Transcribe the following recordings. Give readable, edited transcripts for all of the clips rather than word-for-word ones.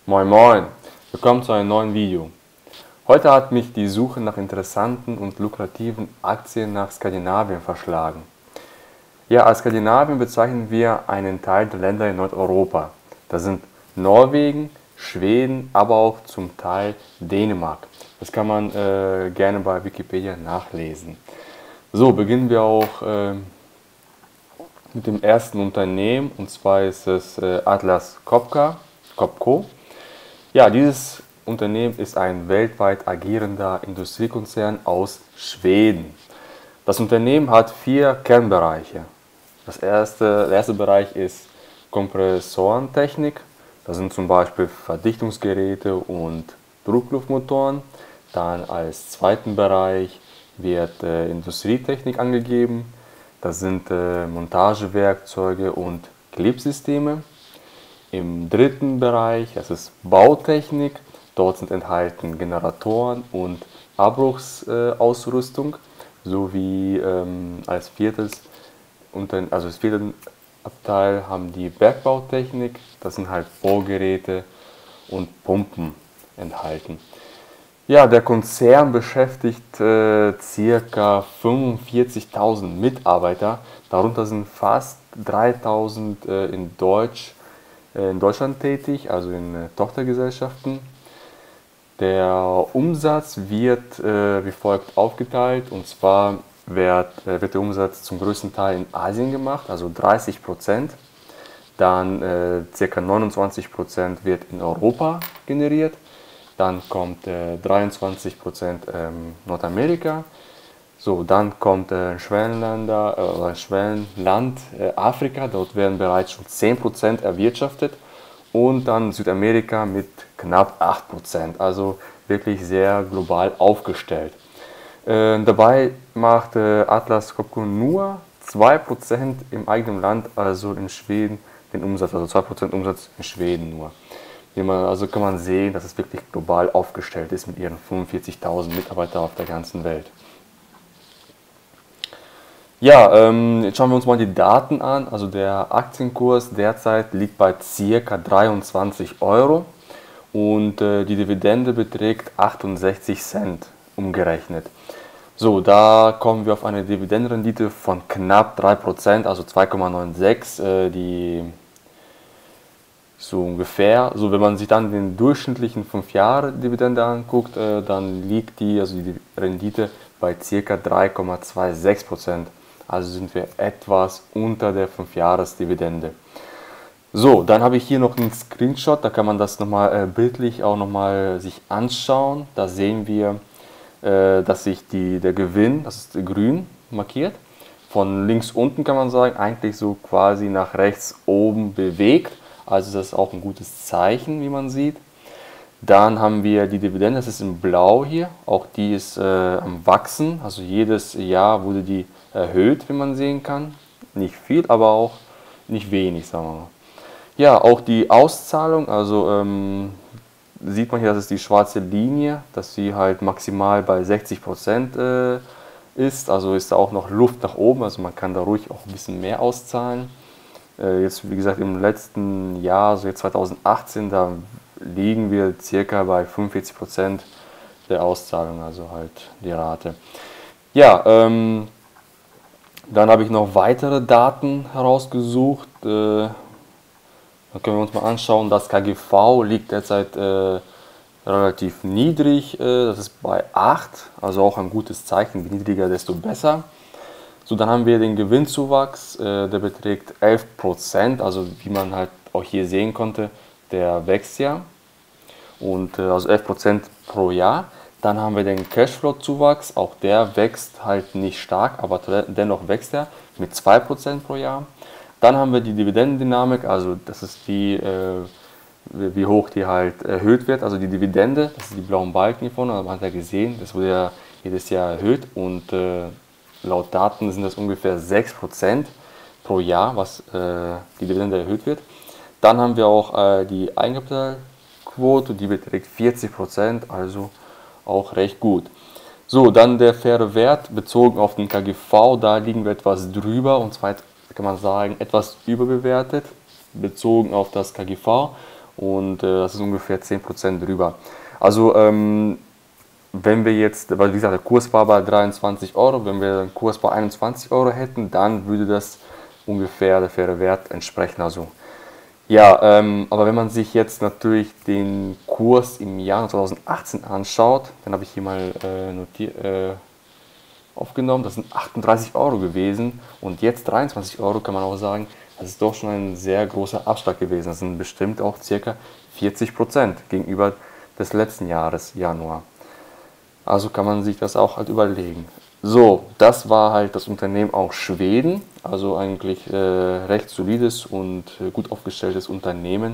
Moin Moin, willkommen zu einem neuen Video. Heute hat mich die Suche nach interessanten und lukrativen Aktien nach Skandinavien verschlagen. Ja, als Skandinavien bezeichnen wir einen Teil der Länder in Nordeuropa. Das sind Norwegen, Schweden, aber auch zum Teil Dänemark. Das kann man gerne bei Wikipedia nachlesen. So, beginnen wir auch mit dem ersten Unternehmen, und zwar ist es Atlas Copco. Ja, dieses Unternehmen ist ein weltweit agierender Industriekonzern aus Schweden. Das Unternehmen hat 4 Kernbereiche. Der erste Bereich ist Kompressorentechnik. Das sind zum Beispiel Verdichtungsgeräte und Druckluftmotoren. Dann als zweiten Bereich wird Industrietechnik angegeben. Das sind Montagewerkzeuge und Klebsysteme. Im dritten Bereich, das ist Bautechnik. Dort sind enthalten Generatoren und Abbruchsausrüstung sowie als viertes Abteil haben die Bergbautechnik. Das sind halt Bohrgeräte und Pumpen enthalten. Ja, der Konzern beschäftigt ca. 45.000 Mitarbeiter. Darunter sind fast 3.000 in Deutschland tätig, also in Tochtergesellschaften. Der Umsatz wird wie folgt aufgeteilt, und zwar wird der Umsatz zum größten Teil in Asien gemacht, also 30%. Dann ca. 29% wird in Europa generiert. Dann kommt 23% Nordamerika. So, dann kommt Schwellenland Afrika, dort werden bereits schon 10% erwirtschaftet. Und dann Südamerika mit knapp 8%, also wirklich sehr global aufgestellt. Dabei macht Atlas Copco nur 2% im eigenen Land, also in Schweden, den Umsatz, also 2% Umsatz in Schweden nur. Also kann man sehen, dass es wirklich global aufgestellt ist mit ihren 45.000 Mitarbeitern auf der ganzen Welt. Ja, jetzt schauen wir uns mal die Daten an. Also der Aktienkurs derzeit liegt bei ca. 23 Euro und die Dividende beträgt 68 Cent umgerechnet. So, da kommen wir auf eine Dividendenrendite von knapp 3%, also 2,96, so ungefähr. So, wenn man sich dann den durchschnittlichen 5-Jahre-Dividende anguckt, dann liegt die Rendite bei ca. 3,26%. Also sind wir etwas unter der 5-Jahres-Dividende. So, dann habe ich hier noch einen Screenshot, da kann man das nochmal bildlich auch nochmal sich anschauen. Da sehen wir, dass sich der Gewinn, das ist grün markiert, von links unten kann man sagen, eigentlich so quasi nach rechts oben bewegt. Also das ist auch ein gutes Zeichen, wie man sieht. Dann haben wir die Dividende, das ist in Blau hier, auch die ist am Wachsen, also jedes Jahr wurde die erhöht, wie man sehen kann. Nicht viel, aber auch nicht wenig, sagen wir mal. Ja, auch die Auszahlung, also sieht man hier, das ist die schwarze Linie, dass sie halt maximal bei 60% ist, also ist da auch noch Luft nach oben, also man kann da ruhig auch ein bisschen mehr auszahlen. Jetzt, wie gesagt, im letzten Jahr, also jetzt 2018, da liegen wir circa bei 45% der Auszahlung, also halt die Rate. Ja, dann habe ich noch weitere Daten herausgesucht. Dann können wir uns mal anschauen, das KGV liegt derzeit relativ niedrig, das ist bei 8, also auch ein gutes Zeichen, je niedriger, desto besser. So, dann haben wir den Gewinnzuwachs, der beträgt 11%, also wie man halt auch hier sehen konnte, der wächst ja, und also 11% pro Jahr. Dann haben wir den Cashflow-Zuwachs, auch der wächst halt nicht stark, aber dennoch wächst er mit 2% pro Jahr. Dann haben wir die Dividendendynamik, also das ist die, wie hoch die halt erhöht wird, also die Dividende, das sind die blauen Balken hier vorne, man hat ja gesehen, das wurde ja jedes Jahr erhöht, und laut Daten sind das ungefähr 6% pro Jahr, was die Dividende erhöht wird. Dann haben wir auch die Eigenkapitalquote, die beträgt 40%, also auch recht gut. So, dann der faire Wert bezogen auf den KGV, da liegen wir etwas drüber, und zwar kann man sagen etwas überbewertet bezogen auf das KGV. und das ist ungefähr 10% drüber. Also wenn wir jetzt, weil wie gesagt, der Kurs war bei 23 Euro, wenn wir einen Kurs bei 21 Euro hätten, dann würde das ungefähr der faire Wert entsprechen. Also ja, aber wenn man sich jetzt natürlich den Kurs im Jahr 2018 anschaut, dann habe ich hier mal aufgenommen, das sind 38 Euro gewesen und jetzt 23 Euro, kann man auch sagen, das ist doch schon ein sehr großer Abschlag gewesen. Das sind bestimmt auch ca. 40% gegenüber des letzten Jahres, Januar. Also kann man sich das auch halt überlegen. So, das war halt das Unternehmen aus Schweden, also eigentlich recht solides und gut aufgestelltes Unternehmen,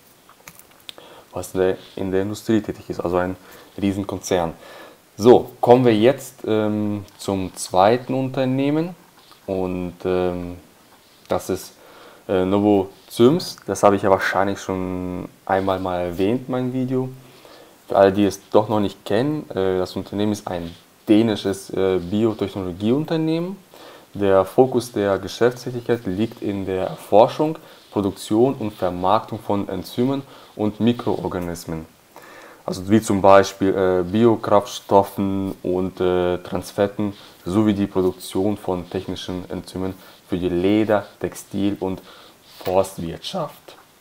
was in der Industrie tätig ist, also ein Riesenkonzern. So, kommen wir jetzt zum zweiten Unternehmen und das ist Novo Zyms. Das habe ich ja wahrscheinlich schon einmal mal erwähnt, mein Video. Für alle, die es doch noch nicht kennen, das Unternehmen ist ein dänisches Biotechnologieunternehmen. Der Fokus der Geschäftstätigkeit liegt in der Erforschung, Produktion und Vermarktung von Enzymen und Mikroorganismen. Also wie zum Beispiel Biokraftstoffen und Transfetten sowie die Produktion von technischen Enzymen für die Leder-, Textil- und Forstwirtschaft.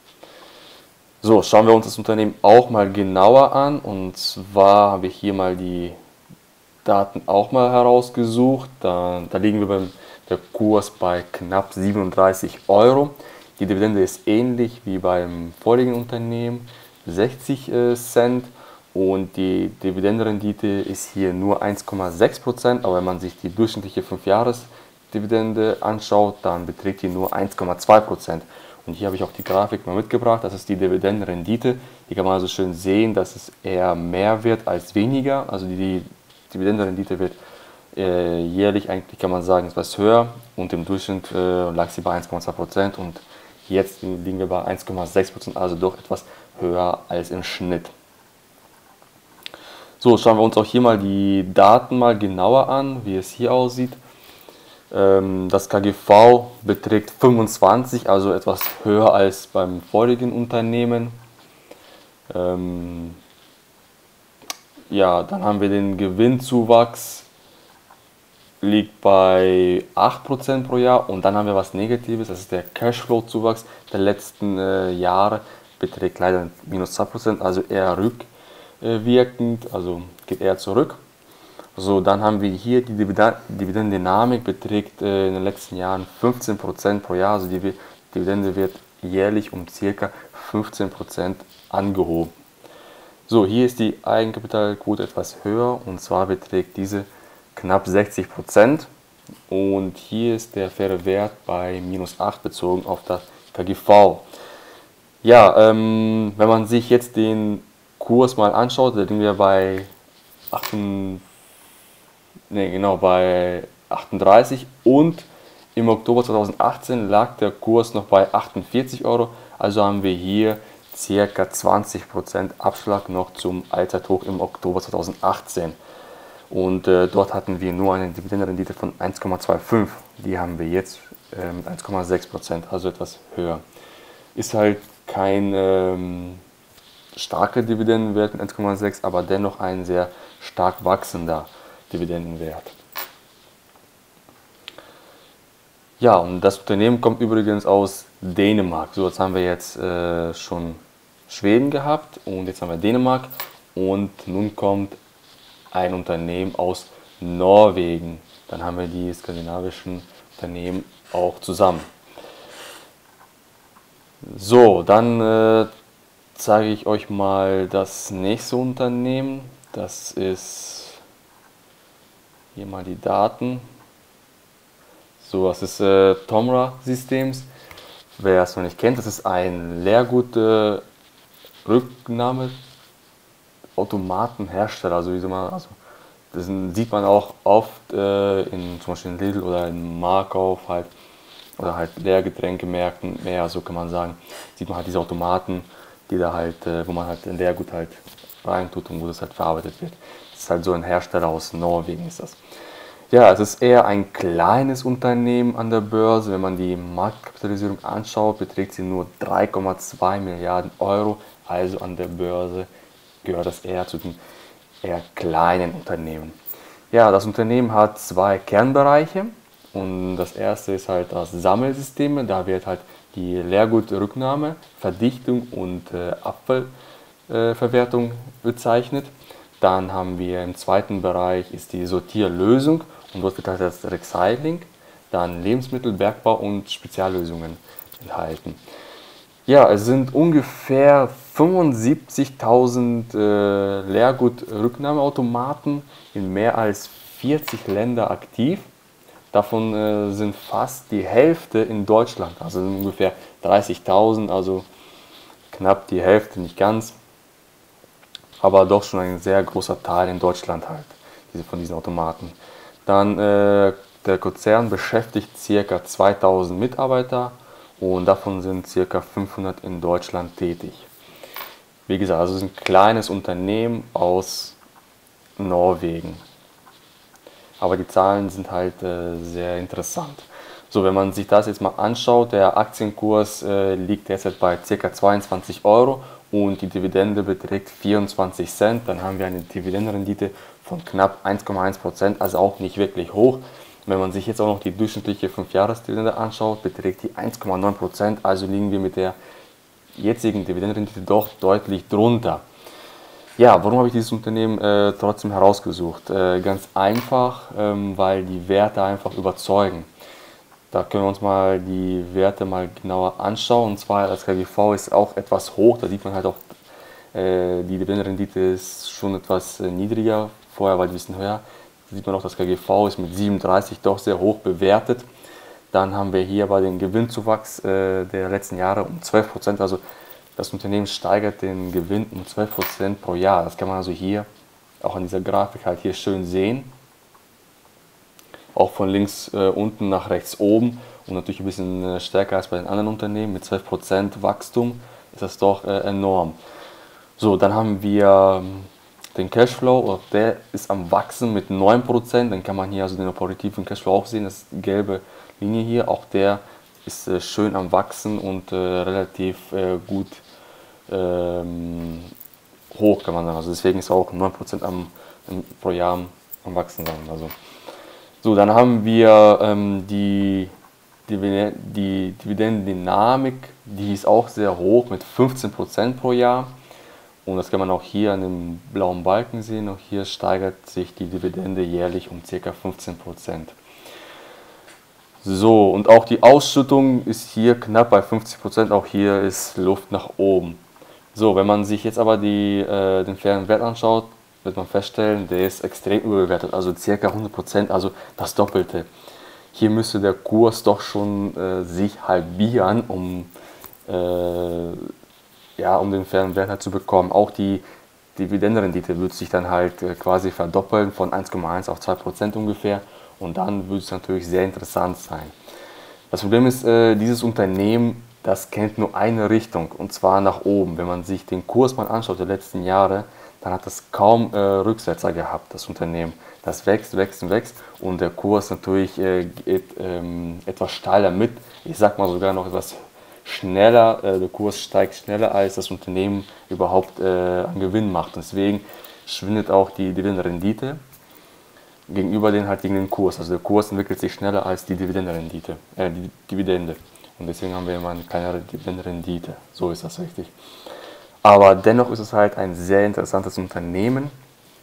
So, schauen wir uns das Unternehmen auch mal genauer an, und zwar habe ich hier mal die Daten auch mal herausgesucht. Da liegen wir der Kurs bei knapp 37 Euro. Die Dividende ist ähnlich wie beim vorigen Unternehmen, 60 Cent, und die Dividendenrendite ist hier nur 1,6%, aber wenn man sich die durchschnittliche 5-Jahres-Dividende anschaut, dann beträgt die nur 1,2%. Und hier habe ich auch die Grafik mal mitgebracht, das ist die Dividendenrendite. Hier kann man also schön sehen, dass es eher mehr wird als weniger. Also die Dividendenrendite wird jährlich eigentlich, kann man sagen, etwas höher, und im Durchschnitt lag sie bei 1,2% und jetzt liegen wir bei 1,6%, also doch etwas höher als im Schnitt. So, schauen wir uns auch hier mal die Daten mal genauer an, wie es hier aussieht. Das KGV beträgt 25, also etwas höher als beim vorigen Unternehmen. Ja, dann haben wir den Gewinnzuwachs, liegt bei 8% pro Jahr, und dann haben wir was Negatives, das ist der Cashflow-Zuwachs der letzten Jahre, beträgt leider minus 2%, also eher rückwirkend, also geht eher zurück. So, dann haben wir hier die Dividendendynamik, beträgt in den letzten Jahren 15% pro Jahr, also die Dividende wird jährlich um ca. 15% angehoben. So, hier ist die Eigenkapitalquote etwas höher, und zwar beträgt diese knapp 60%, und hier ist der faire Wert bei minus 8 bezogen auf das KGV. Ja, wenn man sich jetzt den Kurs mal anschaut, da liegen wir bei 38, und im Oktober 2018 lag der Kurs noch bei 48 Euro, also haben wir hier ca. 20% Abschlag noch zum Allzeithoch im Oktober 2018. Und dort hatten wir nur eine Dividendenrendite von 1,25. Die haben wir jetzt mit 1,6%, also etwas höher. Ist halt kein starker Dividendenwert mit 1,6, aber dennoch ein sehr stark wachsender Dividendenwert. Ja, und das Unternehmen kommt übrigens aus Dänemark. So, jetzt haben wir jetzt schon Schweden gehabt, und jetzt haben wir Dänemark, und nun kommt ein Unternehmen aus Norwegen. Dann haben wir die skandinavischen Unternehmen auch zusammen. So, dann zeige ich euch mal das nächste Unternehmen. Das ist hier mal die Daten. So, das ist Tomra Systems. Wer es noch nicht kennt, das ist ein Leergut-Rücknahme-Automatenhersteller. Also, das sieht man auch oft zum Beispiel in Lidl oder in Markauf halt, oder halt Leergetränkemärkten mehr, so kann man sagen, sieht man halt diese Automaten, die da halt, wo man halt ein Leergut halt reintut und wo das halt verarbeitet wird. Das ist halt so ein Hersteller aus Norwegen, ist das. Ja, und das Unternehmen kommt übrigens aus Dänemark. So, jetzt haben wir uns mal die Daten mal genauer angeschaut. Das Unternehmen ist ein dänisches Biotechnologieunternehmen. Der Fokus der Geschäftstätigkeit liegt in der Erforschung, Produktion und Vermarktung von Enzymen und Mikroorganismen. Also wie zum Beispiel Biokraftstoffen und Transfetten sowie die Produktion von technischen Enzymen für die Leder-, Textil- und Forstwirtschaft. So, dann haben wir hier die Daten mal genauer an, wie es hier aussieht. Das Ja, es ist eher ein kleines Unternehmen an der Börse. Wenn man die Marktkapitalisierung anschaut, beträgt sie nur 3,2 Milliarden Euro. Also an der Börse gehört das eher zu den eher kleinen Unternehmen. Ja, das Unternehmen hat zwei Kernbereiche. Und das erste ist halt das Sammelsysteme. Da wird halt die Leergutrücknahme, Verdichtung und Abfallverwertung bezeichnet. Dann haben wir im zweiten Bereich ist die Sortierlösung und dort wird halt das Recycling, dann Lebensmittel, Bergbau und Speziallösungen enthalten. Ja, es sind ungefähr 75.000 Leergutrücknahmeautomaten in mehr als 40 Länder aktiv. Davon sind fast die Hälfte in Deutschland, also ungefähr 30.000, also knapp die Hälfte, nicht ganz, aber doch schon ein sehr großer Teil in Deutschland halt, von diesen Automaten. Dann der Konzern beschäftigt ca. 2000 Mitarbeiter und davon sind ca. 500 in Deutschland tätig. Wie gesagt, also es ist ein kleines Unternehmen aus Norwegen. Aber die Zahlen sind halt sehr interessant. So, wenn man sich das jetzt mal anschaut, der Aktienkurs liegt derzeit bei ca. 22 Euro und die Dividende beträgt 24 Cent. Dann haben wir eine Dividendenrendite von knapp 1,1%, also auch nicht wirklich hoch. Wenn man sich jetzt auch noch die durchschnittliche 5-Jahres-Dividende anschaut, beträgt die 1,9%, also liegen wir mit der jetzigen Dividendenrendite doch deutlich drunter. Ja, warum habe ich dieses Unternehmen trotzdem herausgesucht? Ganz einfach, weil die Werte einfach überzeugen. Da können wir uns mal die Werte mal genauer anschauen. Und zwar das KGV ist auch etwas hoch. Da sieht man halt auch, die Dividendenrendite ist schon etwas niedriger. Vorher war die ein bisschen höher. Da sieht man auch, das KGV ist mit 37 doch sehr hoch bewertet. Dann haben wir hier bei den Gewinnzuwachs der letzten Jahre um 12%. Also das Unternehmen steigert den Gewinn um 12% pro Jahr. Das kann man also hier auch an dieser Grafik halt hier schön sehen. Auch von links unten nach rechts oben und natürlich ein bisschen stärker als bei den anderen Unternehmen. Mit 12% Wachstum ist das doch enorm. So, dann haben wir den Cashflow, der ist am Wachsen mit 9%. Dann kann man hier also den operativen Cashflow auch sehen, das ist die gelbe Linie hier. Auch der ist schön am Wachsen und relativ gut hoch, kann man sagen. Also deswegen ist auch 9% pro Jahr am Wachsen sein. Also. So, dann haben wir die Dividendendynamik, die ist auch sehr hoch mit 15% pro Jahr. Und das kann man auch hier an dem blauen Balken sehen. Auch hier steigert sich die Dividende jährlich um ca. 15%. So, und auch die Ausschüttung ist hier knapp bei 50%. Auch hier ist Luft nach oben. So, wenn man sich jetzt aber den fairen Wert anschaut, wird man feststellen, der ist extrem überbewertet, also ca. 100%, also das Doppelte. Hier müsste der Kurs doch schon sich halbieren, um den fairen Wert halt zu bekommen. Auch die Dividendenrendite würde sich dann halt quasi verdoppeln von 1,1 auf 2% ungefähr und dann würde es natürlich sehr interessant sein. Das Problem ist, dieses Unternehmen, das kennt nur eine Richtung und zwar nach oben. Wenn man sich den Kurs mal anschaut der letzten Jahre, dann hat das kaum Rücksetzer gehabt, das Unternehmen. Das wächst, wächst und wächst und der Kurs natürlich geht etwas steiler mit. Ich sag mal sogar noch etwas schneller, der Kurs steigt schneller, als das Unternehmen überhaupt an Gewinn macht. Und deswegen schwindet auch die Dividendenrendite gegenüber gegen den Kurs. Also der Kurs entwickelt sich schneller als die Dividendenrendite, die Dividende. Und deswegen haben wir immer eine kleinere Dividendenrendite. So ist das richtig. Aber dennoch ist es halt ein sehr interessantes Unternehmen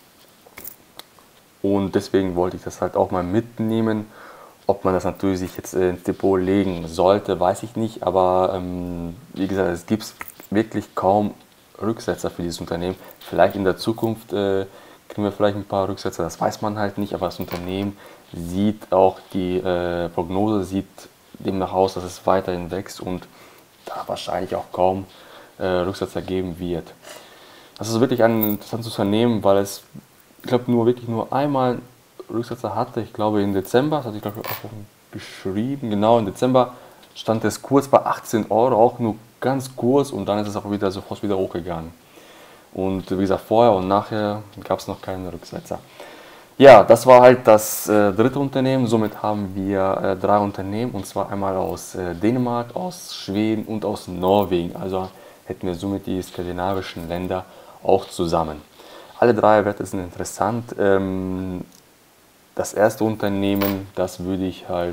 und deswegen wollte ich das halt auch mal mitnehmen. Ob man das natürlich sich jetzt ins Depot legen sollte, weiß ich nicht, aber wie gesagt, es gibt wirklich kaum Rücksetzer für dieses Unternehmen. Vielleicht in der Zukunft kriegen wir vielleicht ein paar Rücksetzer, das weiß man halt nicht, aber das Unternehmen sieht auch, die Prognose sieht demnach aus, dass es weiterhin wächst und da wahrscheinlich auch kaum Rücksetzer geben wird. Das ist wirklich ein interessantes Unternehmen, weil es, ich glaube, wirklich nur einmal Rücksetzer hatte. Ich glaube im Dezember, das hatte ich glaube ich auch geschrieben, genau im Dezember stand es kurz bei 18 Euro, auch nur ganz kurz und dann ist es auch wieder sofort wieder hochgegangen. Und wie gesagt, vorher und nachher gab es noch keine Rücksetzer. Ja, das war halt das dritte Unternehmen. Somit haben wir drei Unternehmen, und zwar einmal aus Dänemark, aus Schweden und aus Norwegen. Also hätten wir somit die skandinavischen Länder auch zusammen. Alle drei Werte sind interessant. Das erste Unternehmen, das würde ich halt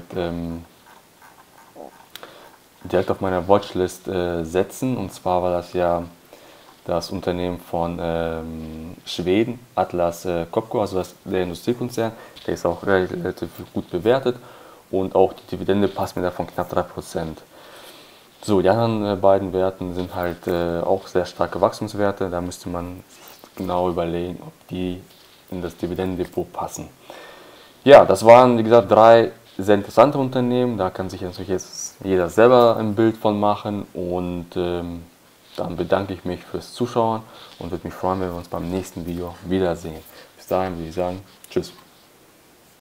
direkt auf meiner Watchlist setzen. Und zwar war das ja das Unternehmen von Schweden, Atlas Copco, also der Industriekonzern. Der ist auch relativ gut bewertet und auch die Dividende passt mir davon knapp 3%. So, die anderen beiden Werten sind halt auch sehr starke Wachstumswerte. Da müsste man sich genau überlegen, ob die in das Dividendendepot passen. Ja, das waren, wie gesagt, drei sehr interessante Unternehmen. Da kann sich natürlich jetzt jeder selber ein Bild von machen. Und dann bedanke ich mich fürs Zuschauen und würde mich freuen, wenn wir uns beim nächsten Video wiedersehen. Bis dahin würde ich sagen, tschüss.